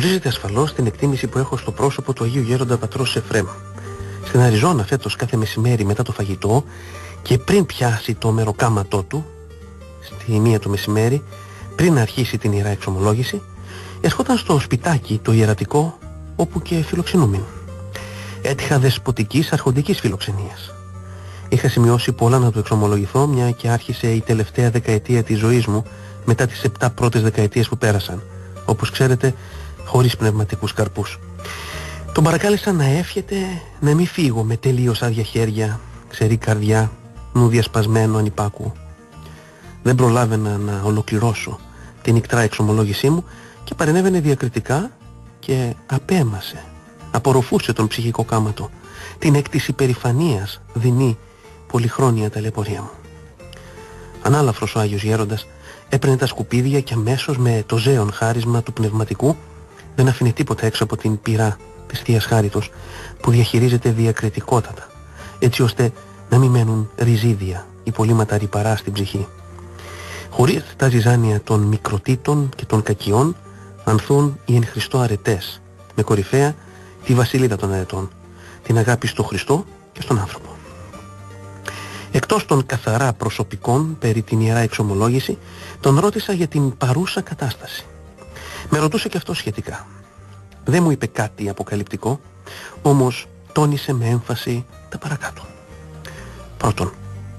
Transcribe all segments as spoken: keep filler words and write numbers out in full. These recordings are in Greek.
Γνωρίζετε ασφαλώς την εκτίμηση που έχω στο πρόσωπο του Αγίου Γέροντα Πατρός Εφραίμ. Στην Αριζόνα φέτος κάθε μεσημέρι μετά το φαγητό και πριν πιάσει το μεροκάματό του, στη μία το μεσημέρι, πριν αρχίσει την Ιερά Εξομολόγηση, ερχόταν στο σπιτάκι το ιερατικό όπου και φιλοξενούμεν. Έτυχα δεσποτικής αρχοντικής φιλοξενίας. Είχα σημειώσει πολλά να του εξομολογηθώ, μια και άρχισε η τελευταία δεκαετία της ζωής μου μετά τις επτά πρώτες δεκαετίες που πέρασαν, όπως ξέρετε, χωρίς πνευματικούς καρπούς. Τον παρακάλεσα να εύχεται να μην φύγω με τελείως άδεια χέρια, ξερή καρδιά, νου διασπασμένο ανυπάκου. Δεν προλάβαινα να ολοκληρώσω την ικτρά εξομολόγησή μου και παρενέβαινε διακριτικά και απέμασε, απορροφούσε τον ψυχικό κάματο, την έκτηση περηφανίας δεινή πολυχρόνια ταλαιπωρία μου. Ανάλαφρος ο Άγιος Γέροντας έπαιρνε τα σκουπίδια και αμέσως με το ζέον χάρισμα του πνευματικού δεν άφηνε τίποτα έξω από την πυρά της Θείας Χάριτος που διαχειρίζεται διακριτικότατα, έτσι ώστε να μην μένουν ριζίδια ή πολύματα ρυπαρά στην ψυχή. Χωρίς τα ζυζάνια των μικροτήτων και των κακιών ανθούν οι εν Χριστώ αρετές, με κορυφαία τη βασιλίδα των αρετών, την αγάπη στο Χριστό και στον άνθρωπο. Εκτός των καθαρά προσωπικών περί την Ιερά Εξομολόγηση, τον ρώτησα για την παρούσα κατάσταση. Με ρωτούσε και αυτό σχετικά. Δεν μου είπε κάτι αποκαλυπτικό, όμως τόνισε με έμφαση τα παρακάτω. Πρώτον,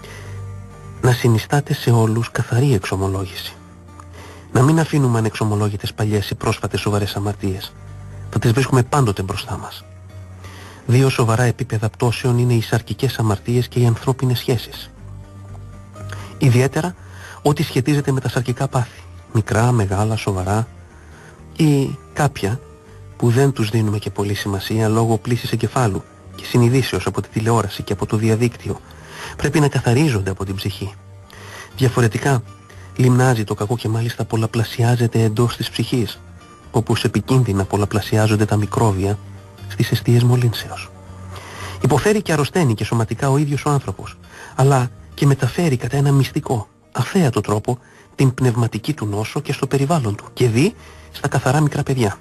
να συνιστάτε σε όλους καθαρή εξομολόγηση. Να μην αφήνουμε ανεξομολόγητες παλιές ή πρόσφατες σοβαρές αμαρτίες. Θα τις βρίσκουμε πάντοτε μπροστά μας. Δύο σοβαρά επίπεδα πτώσεων είναι οι σαρκικές αμαρτίες και οι ανθρώπινες σχέσεις. Ιδιαίτερα ό,τι σχετίζεται με τα σαρκικά πάθη, μικρά, μεγάλα, σοβαρά, ή κάποια που δεν τους δίνουμε και πολύ σημασία λόγω πλύσης εγκεφάλου και συνειδήσεως από τη τηλεόραση και από το διαδίκτυο, πρέπει να καθαρίζονται από την ψυχή. Διαφορετικά λιμνάζει το κακό και μάλιστα πολλαπλασιάζεται εντός της ψυχής, όπως επικίνδυνα πολλαπλασιάζονται τα μικρόβια στις αιστείες μολύνσεως. Υποφέρει και αρρωσταίνει και σωματικά ο ίδιος ο άνθρωπος, αλλά και μεταφέρει κατά ένα μυστικό, αθέατο τρόπο την πνευματική του νόσο και στο περιβάλλον του και δει στα καθαρά μικρά παιδιά.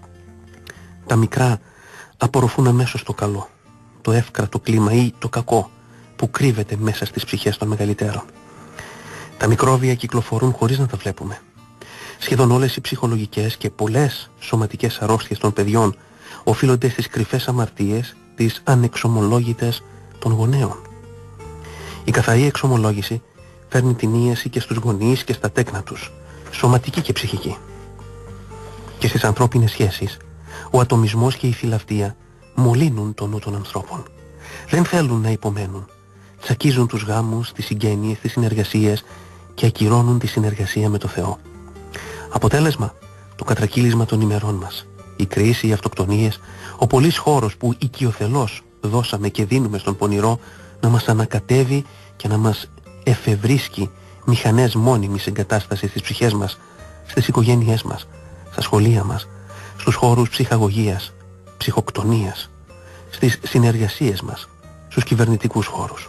Τα μικρά απορροφούν αμέσως το καλό, το εύκρατο κλίμα ή το κακό που κρύβεται μέσα στις ψυχές των μεγαλύτερων. Τα μικρόβια κυκλοφορούν χωρίς να τα βλέπουμε. Σχεδόν όλες οι ψυχολογικές και πολλές σωματικές αρρώστιες των παιδιών οφείλονται στις κρυφές αμαρτίες, τις ανεξομολόγητες των γονέων. Η καθαρή εξομολόγηση φέρνει την ίαση και στους γονείς και στα τέκνα τους, σωματική και ψυχική. Και στις ανθρώπινες σχέσεις, ο ατομισμός και η φιλαυτία μολύνουν τον νου των ανθρώπων. Δεν θέλουν να υπομένουν. Τσακίζουν τους γάμους, τις συγγένειες, τις συνεργασίες και ακυρώνουν τη συνεργασία με το Θεό. Αποτέλεσμα, το κατρακύλισμα των ημερών μας. Η κρίση, οι αυτοκτονίες, ο πολύς χώρος που οικειοθελώς δώσαμε και δίνουμε στον πονηρό να μας ανακατεύει και να μας εφευρίσκει μηχανές μόνιμης εγκατάστασης στις ψυχές μας, στις οικογένειές μας, στα σχολεία μας, στους χώρους ψυχαγωγίας, ψυχοκτονίας, στις συνεργασίες μας, στους κυβερνητικούς χώρους.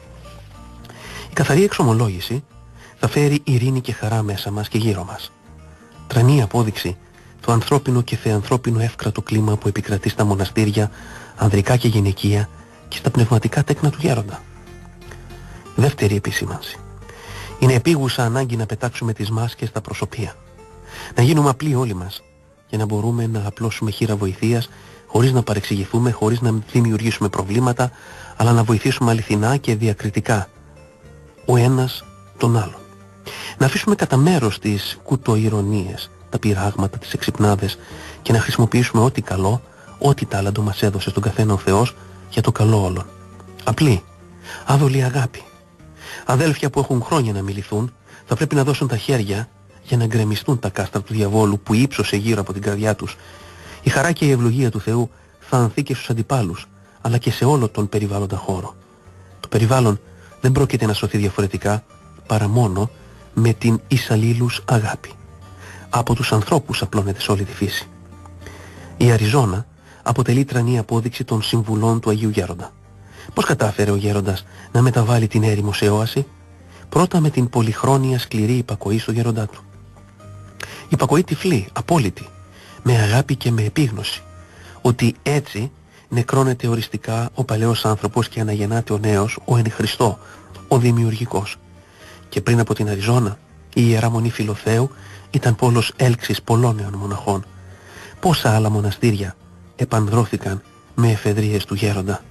Η καθαρή εξομολόγηση θα φέρει ειρήνη και χαρά μέσα μας και γύρω μας. Τρανή απόδειξη το ανθρώπινο και θεανθρώπινο εύκρατο κλίμα που επικρατεί στα μοναστήρια, ανδρικά και γυναικεία και στα πνευματικά τέκνα του Γέροντα. Δεύτερη επισήμανση. Είναι επίγουσα ανάγκη να πετάξουμε τις μάσκες στα προσωπία. Να γίνουμε απλοί όλοι μας για να μπορούμε να απλώσουμε χείρα βοηθείας χωρίς να παρεξηγηθούμε, χωρίς να δημιουργήσουμε προβλήματα, αλλά να βοηθήσουμε αληθινά και διακριτικά ο ένας τον άλλον. Να αφήσουμε κατά μέρος τις κουτοειρωνίες, τα πειράγματα, τις εξυπνάδες και να χρησιμοποιήσουμε ό,τι καλό, ό,τι τάλαντο μας έδωσε στον καθένα ο Θεός για το καλό όλων. Απλή, άδολη αγάπη. Αδέλφια που έχουν χρόνια να μιληθούν θα πρέπει να δώσουν τα χέρια για να γκρεμιστούν τα κάστρα του διαβόλου που ύψωσε γύρω από την καρδιά τους. Η χαρά και η ευλογία του Θεού θα ανθεί και στους αντιπάλους, αλλά και σε όλο τον περιβάλλοντα χώρο. Το περιβάλλον δεν πρόκειται να σωθεί διαφορετικά παρά μόνο με την εις αλλήλους αγάπη. Από τους ανθρώπους απλώνεται σε όλη τη φύση. Η Αριζόνα αποτελεί τρανή απόδειξη των συμβουλών του Αγίου Γέροντα. Πώς κατάφερε ο Γέροντας να μεταβάλει την έρημο σε όαση? Πρώτα με την πολυχρόνια σκληρή υπακοή στο Γέροντά του. Υπακοή τυφλή, απόλυτη, με αγάπη και με επίγνωση, ότι έτσι νεκρώνεται οριστικά ο παλαιός άνθρωπος και αναγεννάται ο νέος, ο εν Χριστώ, ο δημιουργικός. Και πριν από την Αριζώνα, η Ιερά Μονή Φιλοθέου ήταν πόλος έλξης πολλών νέων μοναχών. Πόσα άλλα μοναστήρια επανδρώθηκαν με εφεδρείες του γέροντα.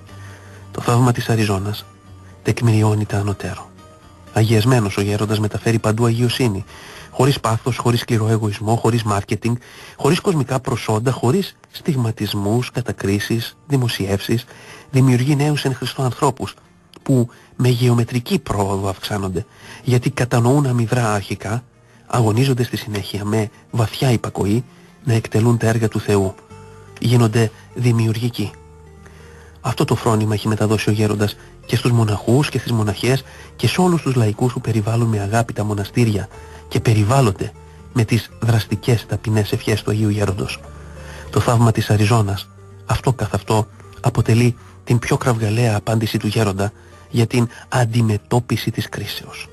Το θαύμα της Αριζώνας τεκμηριώνει τα ανωτέρω. Αγιασμένος ο γέροντας μεταφέρει παντού αγιοσύνη, χωρίς πάθος, χωρίς σκληρό εγωισμό, χωρίς μάρκετινγκ, χωρίς κοσμικά προσόντα, χωρίς στιγματισμούς, κατακρίσεις, δημοσιεύσεις, δημιουργεί νέους εν Χριστώ ανθρώπους που με γεωμετρική πρόοδο αυξάνονται, γιατί κατανοούν αμυδρά αρχικά, αγωνίζονται στη συνέχεια με βαθιά υπακοή να εκτελούν τα έργα του Θεού. Γίνονται δημιουργικοί. Αυτό το φρόνημα έχει μεταδώσει ο γέροντας και στους μοναχούς και στις μοναχές και σε όλους τους λαϊκούς που περιβάλλουν με αγάπη τα μοναστήρια και περιβάλλονται με τις δραστικές ταπεινές ευχές του Αγίου Γέροντος. Το θαύμα της Αριζώνας, αυτό καθ' αυτό, αποτελεί την πιο κραυγαλαία απάντηση του γέροντα για την αντιμετώπιση της κρίσεως.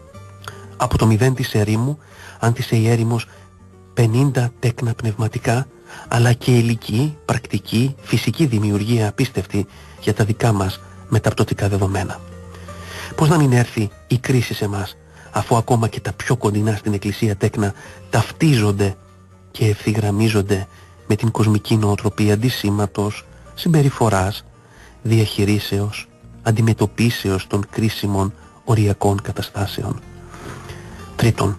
Από το μηδέν της ερήμου άντισε η έρημος πενήντα τέκνα πνευματικά, αλλά και υλική, πρακτική, φυσική δημιουργία απίστευτη για τα δικά μας μεταπτωτικά δεδομένα. Πώς να μην έρθει η κρίση σε μας, αφού ακόμα και τα πιο κοντινά στην Εκκλησία τέκνα ταυτίζονται και ευθυγραμμίζονται με την κοσμική νοοτροπία αντισήματος, συμπεριφοράς, διαχειρίσεως, αντιμετωπίσεως των κρίσιμων οριακών καταστάσεων. Τρίτον,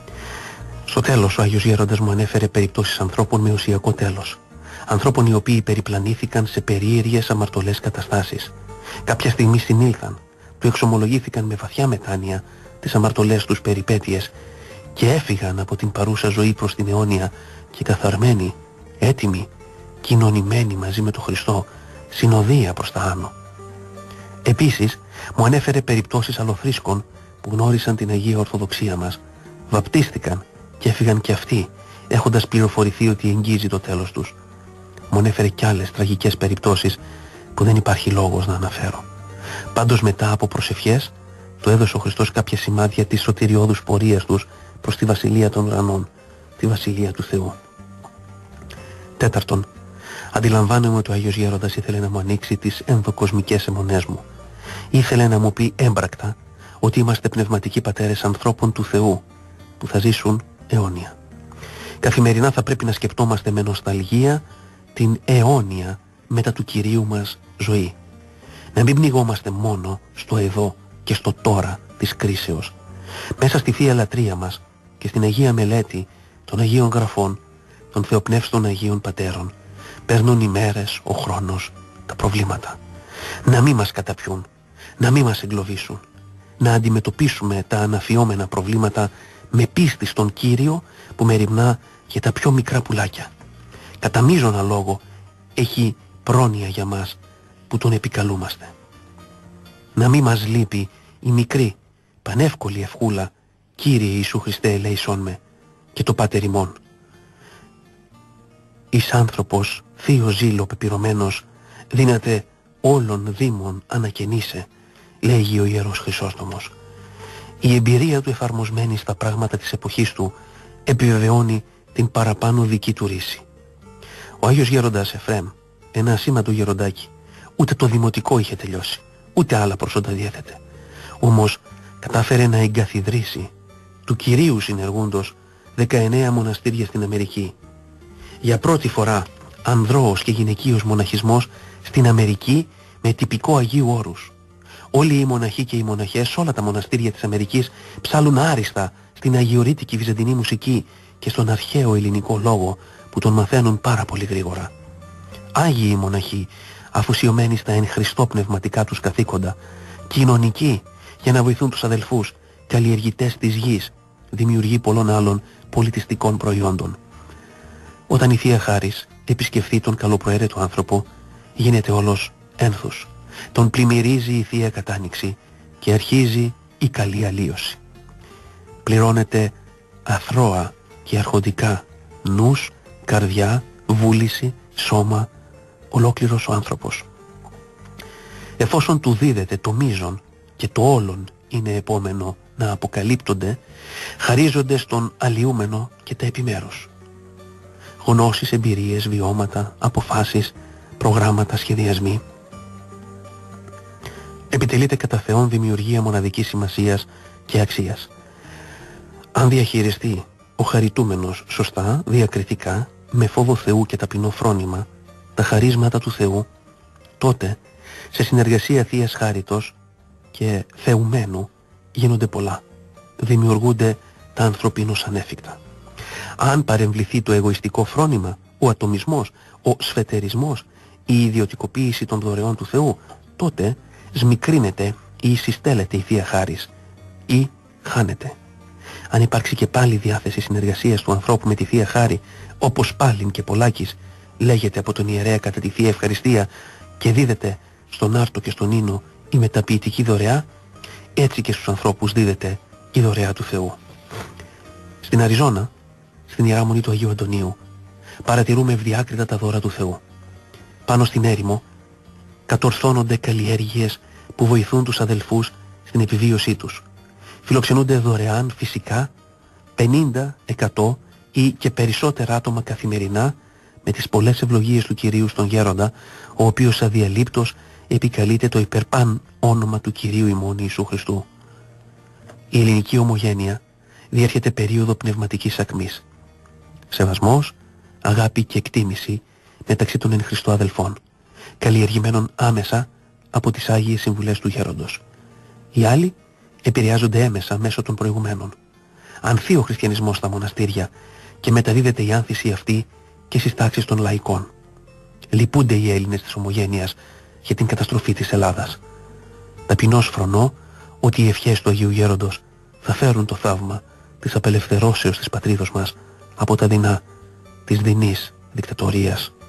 στο τέλος ο Άγιος Γέροντας μου ανέφερε περιπτώσεις ανθρώπων με ουσιακό τέλος. Ανθρώπων οι οποίοι περιπλανήθηκαν σε περίεργες αμαρτωλές καταστάσεις. Κάποια στιγμή συνήλθαν, του εξομολογήθηκαν με βαθιά μετάνοια τις αμαρτωλές τους περιπέτειες και έφυγαν από την παρούσα ζωή προς την αιώνια και καθαρμένοι, έτοιμοι, κοινωνημένοι μαζί με τον Χριστό, συνοδεία προς τα άνω. Επίσης, μου ανέφερε περιπτώσεις αλλοθρήσκων που γνώρισαν την Αγία Ορθοδοξία μας, βαπτίστηκαν και έφυγαν και αυτοί, έχοντας πληροφορηθεί ότι εγγίζει το τέλος τους. Μου ανέφερε κι άλλες τραγικές περιπτώσεις που δεν υπάρχει λόγος να αναφέρω. Πάντως μετά από προσευχές, του έδωσε ο Χριστός κάποια σημάδια της σωτηριώδους πορείας τους προς τη Βασιλεία των Ουρανών, τη Βασιλεία του Θεού. Τέταρτον, αντιλαμβάνομαι ότι ο Άγιος Γέροντας ήθελε να μου ανοίξει τις ενδοκοσμικές αιμονές μου. Ήθελε να μου πει έμπρακτα ότι είμαστε πνευματικοί πατέρες ανθρώπων του Θεού που θα ζήσουν αιώνια. Καθημερινά θα πρέπει να σκεπτόμαστε με νοσταλγία την αιώνια μετά του Κυρίου μας ζωή. Να μην πνιγόμαστε μόνο στο εδώ και στο τώρα της κρίσεως. Μέσα στη Θεία Λατρεία μας και στην Αγία Μελέτη των Αγίων Γραφών, των Θεοπνεύστων Αγίων Πατέρων, παίρνουν οι μέρες, ο χρόνος, τα προβλήματα. Να μην μας καταπιούν, να μην μας εγκλωβίσουν. Να αντιμετωπίσουμε τα αναφιόμενα προβλήματα με πίστη στον Κύριο που μεριμνά για τα πιο μικρά πουλάκια. Κατά μείζωνα λόγο έχει πρόνοια για μας που τον επικαλούμαστε. Να μην μας λείπει η μικρή, πανεύκολη ευχούλα «Κύριε Ιησού Χριστέ ελέησόν με» και το Πάτερ ημών. Εις άνθρωπος θείο ζήλο πεπειρωμένος δύναται όλων δήμων ανακαινήσε, λέγει ο Ιερός Χρυσόστομος. Η εμπειρία του εφαρμοσμένη στα πράγματα της εποχής του επιβεβαιώνει την παραπάνω δική του ρίση. Ο Άγιος Γέροντας Εφραίμ, ένα ασήμαντο γεροντάκι, ούτε το δημοτικό είχε τελειώσει, ούτε άλλα προσόντα διέθετε. Όμως κατάφερε να εγκαθιδρύσει του Κυρίου συνεργούντος δεκαεννέα μοναστήρια στην Αμερική. Για πρώτη φορά ανδρός και γυναικείος μοναχισμός στην Αμερική με τυπικό Αγίου Όρους. Όλοι οι μοναχοί και οι μοναχές σε όλα τα μοναστήρια της Αμερικής ψάλουν άριστα στην αγιορείτικη βυζαντινή μουσική και στον αρχαίο ελληνικό λόγο που τον μαθαίνουν πάρα πολύ γρήγορα. Άγιοι οι μοναχοί, αφουσιωμένοι στα εν Χριστώ πνευματικά τους καθήκοντα, κοινωνικοί για να βοηθούν τους αδελφούς, καλλιεργητές της γης, δημιουργοί πολλών άλλων πολιτιστικών προϊόντων. Όταν η Θεία Χάρις επισκεφθεί τον καλοπροαίρετο άνθρωπο, γίνεται όλος ένθους. Τον πλημμυρίζει η Θεία Κατάνοιξη και αρχίζει η καλή αλλίωση. Πληρώνεται αθρώα και αρχοντικά νους, καρδιά, βούληση, σώμα, ολόκληρος ο άνθρωπος. Εφόσον του δίδεται το μείζον και το όλον είναι επόμενο να αποκαλύπτονται, χαρίζονται στον αλλοιούμενο και τα επιμέρους. γνώσεις, εμπειρίες, βιώματα, αποφάσεις, προγράμματα, σχεδιασμοί. Επιτελείται κατά Θεόν δημιουργία μοναδικής σημασίας και αξίας. Αν διαχειριστεί ο χαριτούμενος σωστά, διακριτικά, με φόβο Θεού και ταπεινό φρόνημα, τα χαρίσματα του Θεού, τότε σε συνεργασία Θείας Χάριτος και θεουμένου γίνονται πολλά. Δημιουργούνται τα ανθρωπίνως ανέφικτα. Αν παρεμβληθεί το εγωιστικό φρόνημα, ο ατομισμός, ο σφετερισμός, η ιδιωτικοποίηση των δωρεών του Θεού, τότε σμικρύνεται ή συστέλλεται η Θεία Χάρις ή χάνεται. Αν υπάρξει και πάλι διάθεση συνεργασίας του ανθρώπου με τη Θεία Χάρη, όπως πάλιν και πολλάκις λέγεται από τον ιερέα κατά τη Θεία Ευχαριστία και δίδεται στον άρτο και στον ίνο η μεταποιητική δωρεά, έτσι και στους ανθρώπους δίδεται η δωρεά του Θεού. Στην Αριζόνα, στην Ιερά Μονή του Αγίου Αντωνίου, παρατηρούμε ευδιάκριτα τα δώρα του Θεού. Πάνω στην έρημο κατορθώνονται καλλιέργειες που βοηθούν τους αδελφούς στην επιβίωσή τους. Φιλοξενούνται δωρεάν φυσικά πενήντα, εκατό ή και περισσότερα άτομα καθημερινά με τις πολλές ευλογίες του Κυρίου στον Γέροντα, ο οποίος αδιαλείπτως επικαλείται το υπερπάν όνομα του Κυρίου ημών Ιησού Χριστού. Η ελληνική ομογένεια διέρχεται περίοδο πνευματικής ακμής. Σεβασμός, αγάπη και εκτίμηση μεταξύ των εν Χριστώ αδελφών, καλλιεργημένων άμεσα από τις Άγιες Συμβουλές του Γέροντος. Οι άλλοι επηρεάζονται έμεσα μέσω των προηγουμένων. Ανθεί ο χριστιανισμός στα μοναστήρια και μεταδίδεται η άνθηση αυτή και στις τάξεις των λαϊκών. Λυπούνται οι Έλληνες της ομογένειας για την καταστροφή της Ελλάδας. Ταπεινώς φρονώ ότι οι ευχές του Αγίου Γέροντος θα φέρουν το θαύμα της απελευθερώσεως της πατρίδος μας από τα δεινά της δεινής δικτατορίας.